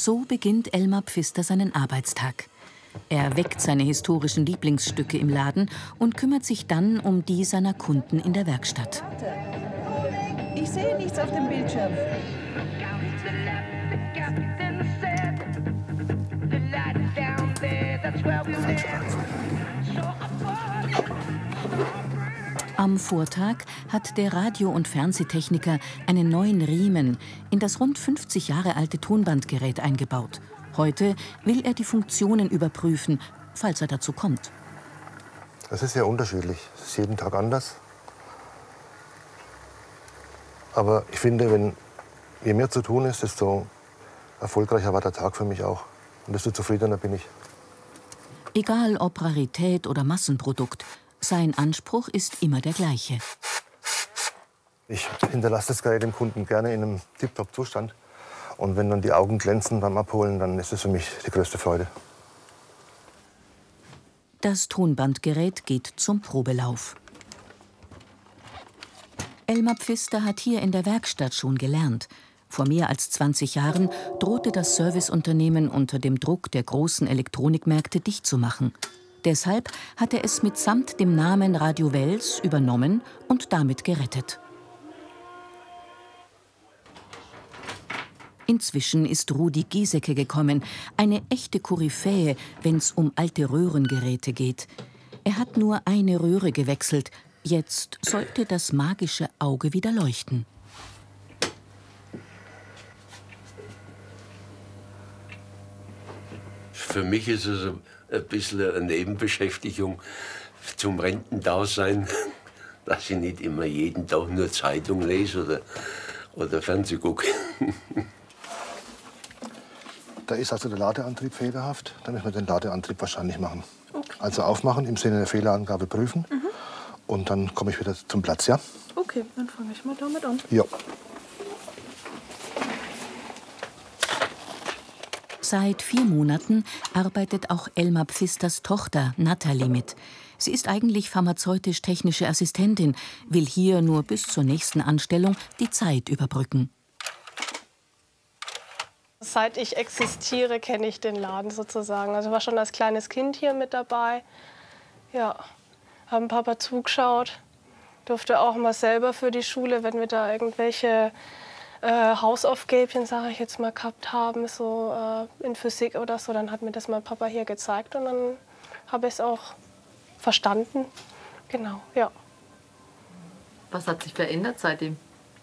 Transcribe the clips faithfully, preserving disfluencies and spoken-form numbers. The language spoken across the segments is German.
So beginnt Elmar Pfister seinen Arbeitstag. Er weckt seine historischen Lieblingsstücke im Laden und kümmert sich dann um die seiner Kunden in der Werkstatt. Ich sehe nichts auf dem Bildschirm. Am Vortag hat der Radio- und Fernsehtechniker einen neuen Riemen in das rund fünfzig Jahre alte Tonbandgerät eingebaut. Heute will er die Funktionen überprüfen, falls er dazu kommt. Das ist sehr unterschiedlich. Es ist jeden Tag anders. Aber ich finde, wenn je mehr zu tun ist, desto erfolgreicher war der Tag für mich auch. Und desto zufriedener bin ich. Egal ob Rarität oder Massenprodukt, sein Anspruch ist immer der gleiche. Ich hinterlasse das Gerät dem Kunden gerne in einem Tip-Top-Zustand. Und wenn dann die Augen glänzen beim Abholen, dann ist es für mich die größte Freude. Das Tonbandgerät geht zum Probelauf. Elmar Pfister hat hier in der Werkstatt schon gelernt. Vor mehr als zwanzig Jahren drohte das Serviceunternehmen unter dem Druck der großen Elektronikmärkte dicht zu machen. Deshalb hat er es mitsamt dem Namen Radio Wels übernommen und damit gerettet. Inzwischen ist Rudi Giesecke gekommen, eine echte Koryphäe, wenn es um alte Röhrengeräte geht. Er hat nur eine Röhre gewechselt. Jetzt sollte das magische Auge wieder leuchten. Für mich ist es ein bisschen eine Nebenbeschäftigung zum Rentendasein, dass ich nicht immer jeden Tag nur Zeitung lese oder, oder Fernsehen gucke. Da ist also der Ladeantrieb fehlerhaft. Dann müssen wir den Ladeantrieb wahrscheinlich machen. Okay. Also aufmachen, im Sinne der Fehlerangabe prüfen. Mhm. Und dann komme ich wieder zum Platz, ja? Okay, dann fange ich mal damit an. Ja. Seit vier Monaten arbeitet auch Elmar Pfisters Tochter Nathalie mit. Sie ist eigentlich pharmazeutisch-technische Assistentin, will hier nur bis zur nächsten Anstellung die Zeit überbrücken. Seit ich existiere, kenne ich den Laden sozusagen. Also war schon als kleines Kind hier mit dabei. Ja, haben Papa zugeschaut, durfte auch mal selber für die Schule, wenn wir da irgendwelche äh, Hausaufgaben, sage ich jetzt mal, gehabt haben, so äh, in Physik oder so, dann hat mir das mal Papa hier gezeigt und dann habe ich es auch verstanden. Genau, ja. Was hat sich verändert seitdem?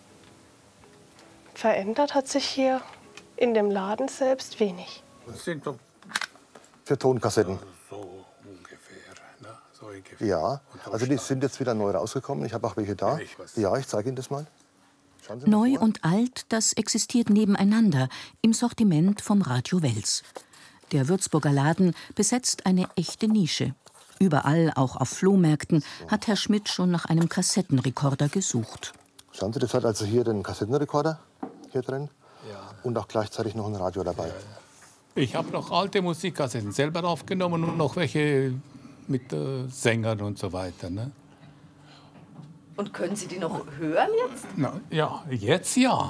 Verändert hat sich hier in dem Laden selbst wenig. Das sind doch Für Tonkassetten. so ungefähr, ne? So ungefähr. Ja, also die sind jetzt wieder neu rausgekommen. Ich habe auch welche da. Ja, ich zeige Ihnen das mal. Schauen Sie mal Neu vor. und alt, das existiert nebeneinander im Sortiment vom Radio Wels. Der Würzburger Laden besetzt eine echte Nische. Überall, auch auf Flohmärkten, hat Herr Schmidt schon nach einem Kassettenrekorder gesucht. Schauen Sie, das hat also hier den Kassettenrekorder hier drin. Ja. Und auch gleichzeitig noch ein Radio dabei. Ich habe noch alte Musikkassetten selber aufgenommen und noch welche mit äh, Sängern und so weiter. Ne? Und können Sie die noch hören jetzt? Na, ja, jetzt ja.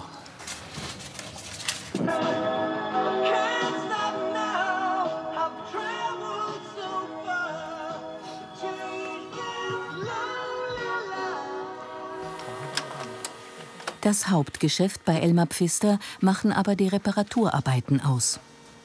Das Hauptgeschäft bei Elmar Pfister machen aber die Reparaturarbeiten aus.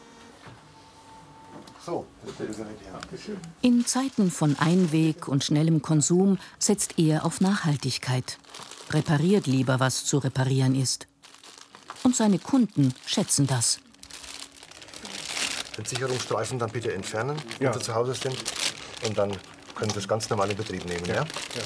So, das ist der Gerät, ja. In Zeiten von Einweg und schnellem Konsum setzt er auf Nachhaltigkeit. Repariert lieber, was zu reparieren ist. Und seine Kunden schätzen das. Den Sicherungsstreifen dann bitte entfernen, wenn Ja. Sie zu Hause sind. Und dann können Sie das ganz normal in Betrieb nehmen. Ja? Ja.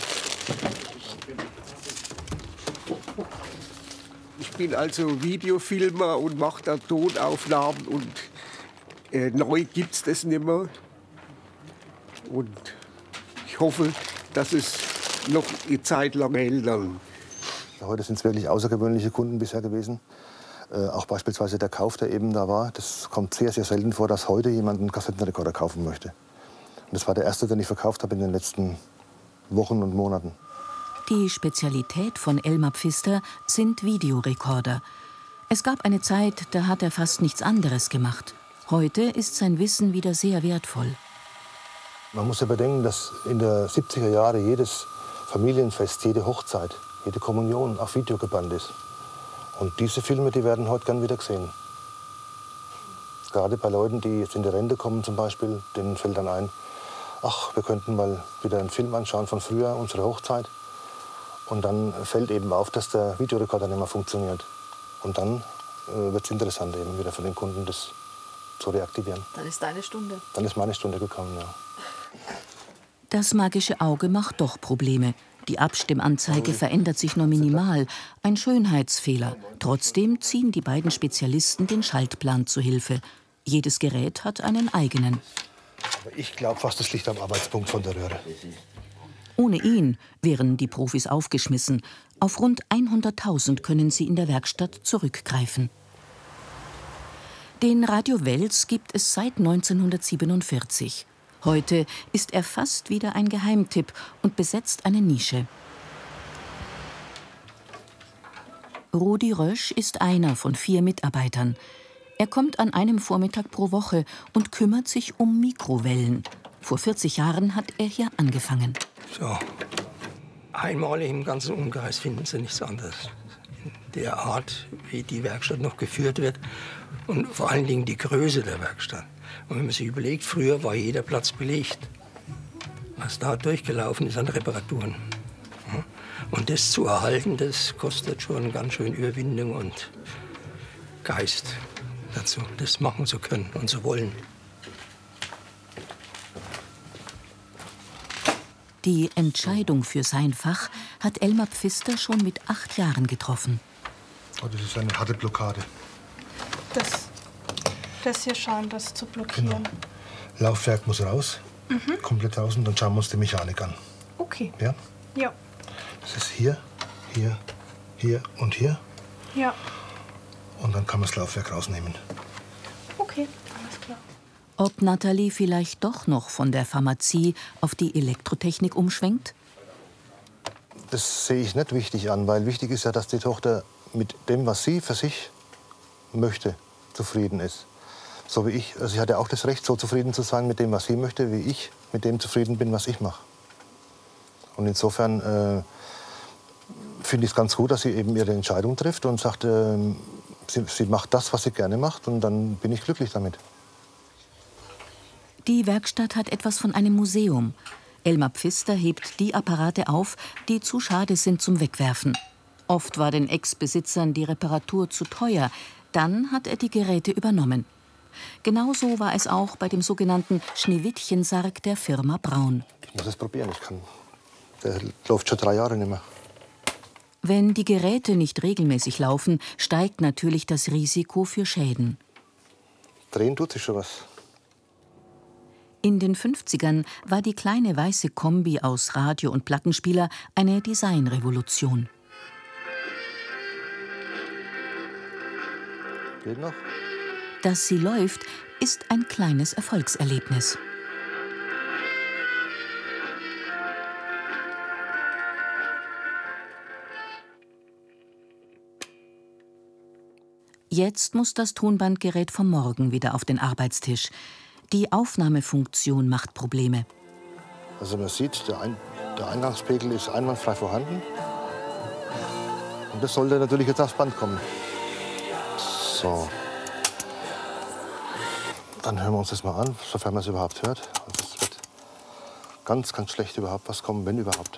Ich bin also Videofilmer und mache da Tonaufnahmen und äh, neu gibt es das nicht mehr. Und ich hoffe, dass es noch eine Zeit lang hält. Dann. Heute sind es wirklich außergewöhnliche Kunden bisher gewesen. Äh, auch beispielsweise der Kauf, der eben da war. Das kommt sehr, sehr selten vor, dass heute jemand einen Kassettenrekorder kaufen möchte. Und das war der erste, den ich verkauft habe in den letzten Wochen und Monaten. Die Spezialität von Elmar Pfister sind Videorekorder. Es gab eine Zeit, da hat er fast nichts anderes gemacht. Heute ist sein Wissen wieder sehr wertvoll. Man muss ja bedenken, dass in den siebziger Jahren jedes Familienfest, jede Hochzeit, jede Kommunion auf Video gebannt ist. Und diese Filme, die werden heute gern wieder gesehen. Gerade bei Leuten, die jetzt in die Rente kommen zum Beispiel, denen fällt dann ein, ach, wir könnten mal wieder einen Film anschauen von früher, unsere Hochzeit. Und dann fällt eben auf, dass der Videorekorder nicht mehr funktioniert. Und dann äh, wird es interessant, eben wieder für den Kunden das zu reaktivieren. Dann ist deine Stunde. Dann ist meine Stunde gekommen, ja. Das magische Auge macht doch Probleme. Die Abstimmanzeige verändert sich nur minimal. Ein Schönheitsfehler. Trotzdem ziehen die beiden Spezialisten den Schaltplan zu Hilfe. Jedes Gerät hat einen eigenen. Aber ich glaube fast, das liegt am Arbeitspunkt von der Röhre. Ohne ihn wären die Profis aufgeschmissen. Auf rund hunderttausend können sie in der Werkstatt zurückgreifen. Den Radio Wels gibt es seit neunzehnhundertsiebenundvierzig. Heute ist er fast wieder ein Geheimtipp und besetzt eine Nische. Rudi Rösch ist einer von vier Mitarbeitern. Er kommt an einem Vormittag pro Woche und kümmert sich um Mikrowellen. Vor vierzig Jahren hat er hier angefangen. So, einmalig im ganzen Umkreis finden Sie nichts anderes. In der Art, wie die Werkstatt noch geführt wird und vor allen Dingen die Größe der Werkstatt. Und wenn man sich überlegt, früher war jeder Platz belegt. Was da durchgelaufen ist an Reparaturen. Und das zu erhalten, das kostet schon ganz schön Überwindung und Geist dazu, das machen zu können und zu wollen. Die Entscheidung für sein Fach hat Elmar Pfister schon mit acht Jahren getroffen. Oh, das ist eine harte Blockade. Das, das hier scheint das zu blockieren. Genau. Laufwerk muss raus, mhm. komplett raus, und dann schauen wir uns die Mechanik an. Okay. Ja? Ja. Das ist hier, hier, hier und hier. Ja. Und dann kann man das Laufwerk rausnehmen. Okay, alles klar. Ob Nathalie vielleicht doch noch von der Pharmazie auf die Elektrotechnik umschwenkt? Das sehe ich nicht wichtig an, weil wichtig ist ja, dass die Tochter mit dem, was sie für sich möchte, zufrieden ist. So wie ich. Also sie hat ja auch das Recht, so zufrieden zu sein mit dem, was sie möchte, wie ich mit dem zufrieden bin, was ich mache. Und insofern äh, finde ich es ganz gut, dass sie eben ihre Entscheidung trifft und sagt, äh, sie, sie macht das, was sie gerne macht, und dann bin ich glücklich damit. Die Werkstatt hat etwas von einem Museum. Elmar Pfister hebt die Apparate auf, die zu schade sind zum Wegwerfen. Oft war den Ex-Besitzern die Reparatur zu teuer. Dann hat er die Geräte übernommen. Genauso war es auch bei dem sogenannten Schneewittchensarg der Firma Braun. Ich muss es probieren. Ich kann. Der läuft schon drei Jahre nicht mehr. Wenn die Geräte nicht regelmäßig laufen, steigt natürlich das Risiko für Schäden. Drehen tut sich schon was. In den fünfzigern war die kleine weiße Kombi aus Radio- und Plattenspieler eine Designrevolution. Geht noch? Dass sie läuft, ist ein kleines Erfolgserlebnis. Jetzt muss das Tonbandgerät vom Morgen wieder auf den Arbeitstisch. Die Aufnahmefunktion macht Probleme. Also man sieht, der, Ein der Eingangspegel ist einwandfrei vorhanden. Und das sollte natürlich jetzt aufs Band kommen. So. Dann hören wir uns das mal an, sofern man es überhaupt hört. Also es wird ganz, ganz schlecht überhaupt was kommen, wenn überhaupt.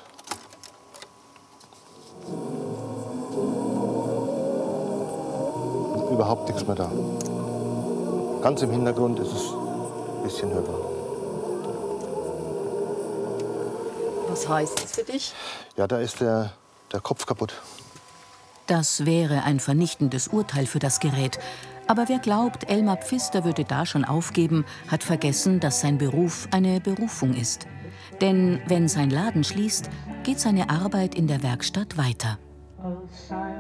Überhaupt nichts mehr da. Ganz im Hintergrund ist es ein bisschen hörbar. Was heißt das für dich? Ja, da ist der, der Kopf kaputt. Das wäre ein vernichtendes Urteil für das Gerät. Aber wer glaubt, Elmar Pfister würde da schon aufgeben, hat vergessen, dass sein Beruf eine Berufung ist. Denn wenn sein Laden schließt, geht seine Arbeit in der Werkstatt weiter. Oh,